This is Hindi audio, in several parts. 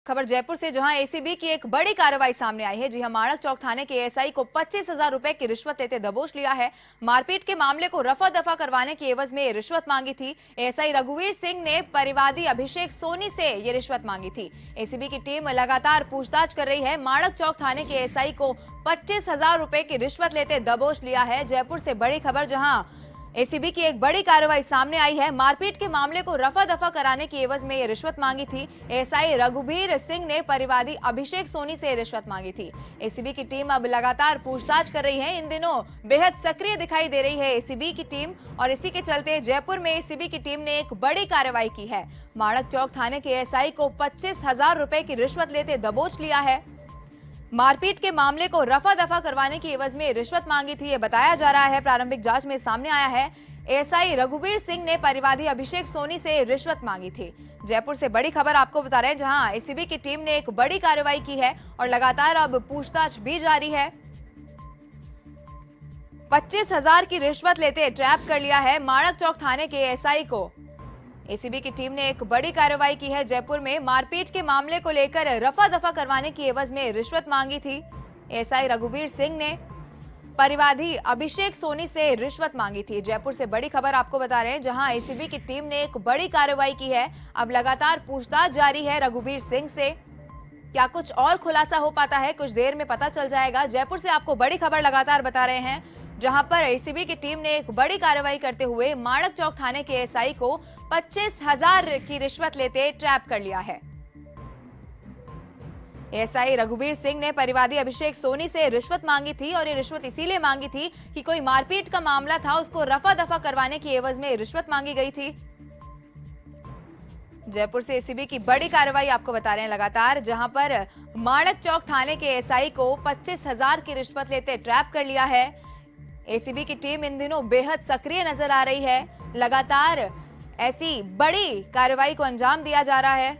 खबर जयपुर से, जहां एसीबी की एक बड़ी कार्रवाई सामने आई है। जी हां, माणक चौक थाने के एएसआई को 25,000 रुपए की रिश्वत लेते दबोच लिया है। मारपीट के मामले को रफा दफा करवाने की एवज में रिश्वत मांगी थी। एएसआई रघुवीर सिंह ने परिवादी अभिषेक सोनी से ये रिश्वत मांगी थी। एसीबी की टीम लगातार पूछताछ कर रही है। माणक चौक थाने के एएसआई को 25,000 रुपए की रिश्वत लेते दबोच लिया है। जयपुर से बड़ी खबर, जहां एसीबी की एक बड़ी कार्रवाई सामने आई है। मारपीट के मामले को रफा दफा कराने की एवज में ये रिश्वत मांगी थी। एएसआई रघुवीर सिंह ने परिवादी अभिषेक सोनी से रिश्वत मांगी थी। एसीबी की टीम अब लगातार पूछताछ कर रही है। इन दिनों बेहद सक्रिय दिखाई दे रही है एसीबी की टीम, और इसी के चलते जयपुर में एसीबी की टीम ने एक बड़ी कार्रवाई की है। माणक चौक थाने के एएसआई को 25,000 रुपए की रिश्वत लेते दबोच लिया है। मारपीट के मामले को रफा दफा करवाने की एवज में रिश्वत मांगी थी, ये बताया जा रहा है। प्रारंभिक जांच में सामने आया है एएसआई रघुवीर सिंह ने परिवादी अभिषेक सोनी से रिश्वत मांगी थी। जयपुर से बड़ी खबर आपको बता रहे हैं, जहां एसीबी की टीम ने एक बड़ी कार्रवाई की है और लगातार अब पूछताछ भी जारी है। 25,000 की रिश्वत लेते ट्रैप कर लिया है माणक चौक थाने के एएसआई को। एसीबी की टीम ने एक बड़ी कार्रवाई की है। जयपुर में मारपीट के मामले को लेकर रफा दफा करवाने की एवज में रिश्वत मांगी थी। एएसआई रघुवीर सिंह ने परिवादी अभिषेक सोनी से रिश्वत मांगी थी। जयपुर से बड़ी खबर आपको बता रहे हैं, जहां एसीबी की टीम ने एक बड़ी कार्रवाई की है। अब लगातार पूछताछ जारी है रघुवीर सिंह से। क्या कुछ और खुलासा हो पाता है, कुछ देर में पता चल जाएगा। जयपुर से आपको बड़ी खबर लगातार बता रहे हैं, जहां पर एसीबी की टीम ने एक बड़ी कार्रवाई करते हुए माणक चौक थाने के एएसआई को 25,000 की रिश्वत लेते ट्रैप कर लिया है। एएसआई रघुवीर सिंह ने परिवादी अभिषेक सोनी से रिश्वत मांगी थी, और ये रिश्वत इसीलिए मांगी थी कि कोई मारपीट का मामला था, उसको रफा दफा करवाने की एवज में रिश्वत मांगी गई थी। जयपुर से एसीबी की बड़ी कार्रवाई आपको बता रहे हैं लगातार, जहां पर माणक चौक थाने के एएसआई को 25,000 की रिश्वत लेते ट्रैप कर लिया है। एसीबी की टीम इन दिनों बेहद सक्रिय नजर आ रही है। लगातार ऐसी बड़ी कार्रवाई को अंजाम दिया जा रहा है।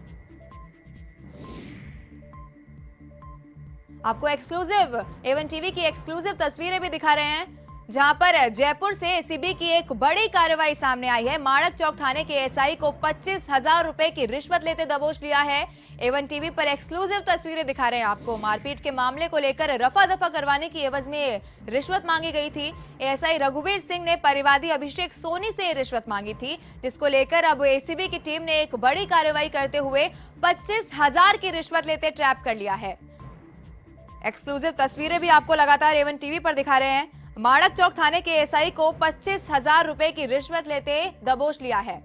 आपको एक्सक्लूसिव एवन टीवी की एक्सक्लूसिव तस्वीरें भी दिखा रहे हैं, जहां पर जयपुर से एसीबी की एक बड़ी कार्रवाई सामने आई है। माणक चौक थाने के एएसआई को 25,000 रुपए की रिश्वत लेते दबोच लिया है। एवन टीवी पर एक्सक्लूसिव तस्वीरें दिखा रहे हैं आपको। मारपीट के मामले को लेकर रफा दफा करवाने की एवज में रिश्वत मांगी गई थी। एएसआई रघुवीर सिंह ने परिवादी अभिषेक सोनी से रिश्वत मांगी थी, जिसको लेकर अब एसीबी की टीम ने एक बड़ी कार्रवाई करते हुए 25,000 की रिश्वत लेते ट्रैप कर लिया है। एक्सक्लूसिव तस्वीरें भी आपको लगातार एवन टीवी पर दिखा रहे हैं। माणक चौक थाने के एएसआई को 25,000 रुपए की रिश्वत लेते दबोच लिया है।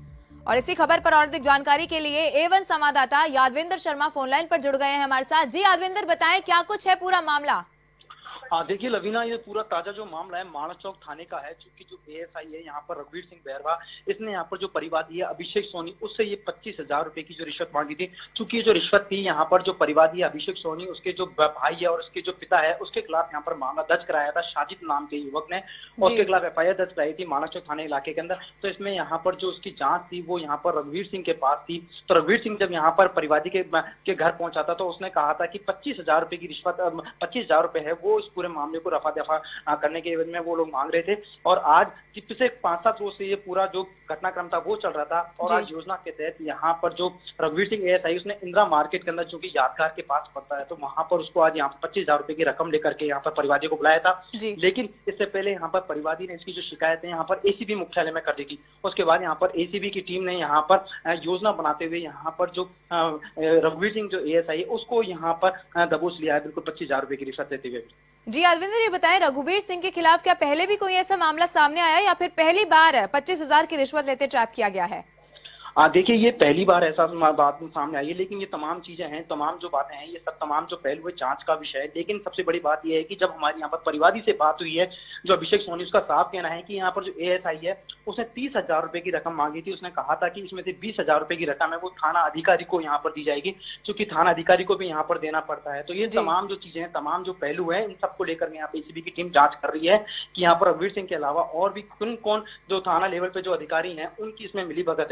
और इसी खबर पर और अधिक जानकारी के लिए एवन संवाददाता यादविंदर शर्मा फोनलाइन पर जुड़ गए हैं हमारे साथ। जी यादविंदर, बताएं क्या कुछ है पूरा मामला। हाँ देखिए लवीना, ये पूरा ताजा जो मामला है माणक चौक थाने का है। चूंकि जो एएसआई है यहाँ पर रघुवीर सिंह बैरवा, इसने यहाँ पर जो परिवादी है अभिषेक सोनी, उससे ये 25,000 रुपए की जो रिश्वत मांगी थी। चूंकि ये जो रिश्वत थी यहाँ पर जो परिवादी है अभिषेक सोनी, उसके जो भाई है और उसके जो पिता है, उसके खिलाफ यहाँ पर मामला दर्ज कराया था साजिद नाम के युवक ने, और उसके खिलाफ एफआईआर दर्ज कराई थी माणक चौक थाने इलाके के अंदर। तो इसमें यहाँ पर जो उसकी जांच थी वो यहाँ पर रघुवीर सिंह के पास थी। तो रघुवीर सिंह जब यहाँ पर परिवादी के घर पहुंचा था, तो उसने कहा था कि 25,000 रुपए की रिश्वत 25,000 रुपए है, वो इस पूरे मामले को रफा दफा करने के एवज में वो लोग मांग रहे थे। और आज पिछले 5-7 रोज से ये पूरा जो घटनाक्रम था वो चल रहा था। और आज योजना के तहत यहाँ पर जो रघुवीर सिंह एएसआई, उसने इंदिरा मार्केट के अंदर, जो कि यादगार के पास पड़ता है, तो वहां पर उसको आज यहाँ पर 25,000 रुपए की रकम लेकर के यहाँ पर परिवादी को बुलाया था। लेकिन इससे पहले यहाँ पर परिवादी ने इसकी जो शिकायतें यहाँ पर एसीबी मुख्यालय में कर दी थी। उसके बाद यहाँ पर एसीबी की टीम ने यहाँ पर योजना बनाते हुए यहाँ पर जो रघुवीर सिंह जो एएसआई, उसको यहाँ पर दबोच लिया है, बिल्कुल 25,000 रुपए की रिश्वत देते हुए। जी यादविंदर, ये बताएं रघुवीर सिंह के खिलाफ क्या पहले भी कोई ऐसा मामला सामने आया, या फिर पहली बार 25,000 की रिश्वत लेते ट्रैप किया गया है? देखिए ये पहली बार ऐसा बात सामने आई है, लेकिन ये तमाम चीजें हैं, तमाम जो बातें हैं, ये सब तमाम जो पहलू है जांच का विषय है। लेकिन सबसे बड़ी बात ये है कि जब हमारे यहाँ पर परिवादी से बात हुई है, जो अभिषेक सोनी, उसका साफ कहना है कि यहाँ पर जो एएसआई है उसने 30,000 रुपए की रकम मांगी थी। उसने कहा था कि इसमें से 20,000 रुपए की रकम है वो थाना अधिकारी को यहाँ पर दी जाएगी, क्योंकि थाना अधिकारी को भी यहाँ पर देना पड़ता है। तो ये तमाम जो चीजें हैं, तमाम जो पहलू है, इन सबको लेकर यहाँ पे एसीबी की टीम जांच कर रही है कि यहाँ पर रघुवीर सिंह के अलावा और भी कौन कौन जो थाना लेवल पे जो अधिकारी हैं उनकी इसमें मिली भगत है। इन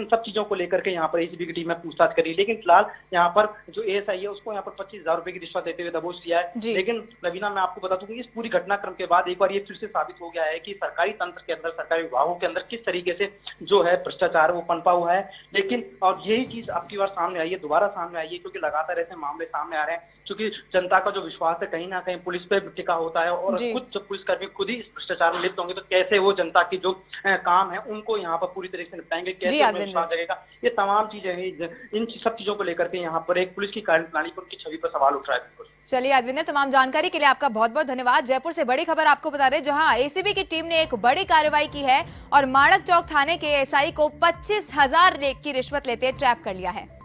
सब चीजों को लेकर के यहाँ पर एसीबी की टीम में पूछताछ करी, लेकिन फिलहाल यहाँ पर जो एएसआई है उसको यहाँ पर 25,000 रुपए की रिश्वत देते हुए दबोच लिया है। लेकिन रवीना, मैं आपको बता दूं कि इस पूरी घटनाक्रम के बाद एक बार ये फिर से साबित हो गया है कि सरकारी तंत्र के अंदर, सरकारी विभागों के अंदर किस तरीके से जो है भ्रष्टाचार वो पनपा हुआ है। लेकिन और यही चीज अब की बार सामने आई है, दोबारा सामने आई है, क्योंकि लगातार ऐसे मामले सामने आ रहे हैं, क्योंकि जनता का जो विश्वास है कहीं ना कहीं पुलिस पे टिका होता है, और खुद जब पुलिसकर्मी खुद ही इस भ्रष्टाचार में लिप्त होंगे तो कैसे वो जनता की जो काम है उनको यहाँ पर पूरी तरीके से निपटाएंगे, कैसे विश्वास जगेगा, ये तमाम चीजें हैं। इन सब चीजों को लेकर के यहाँ पर एक पुलिस की कार्यप्रणाली पर, उनकी छवि पर सवाल उठ रहा है। चलिए अरविंद, तमाम जानकारी के लिए आपका बहुत बहुत धन्यवाद। जयपुर से बड़ी खबर आपको बता रहे, जहां एसीबी की टीम ने एक बड़ी कार्रवाई की है और माणक चौक थाने के एएसआई को 25,000 की रिश्वत लेते ट्रैप कर लिया है।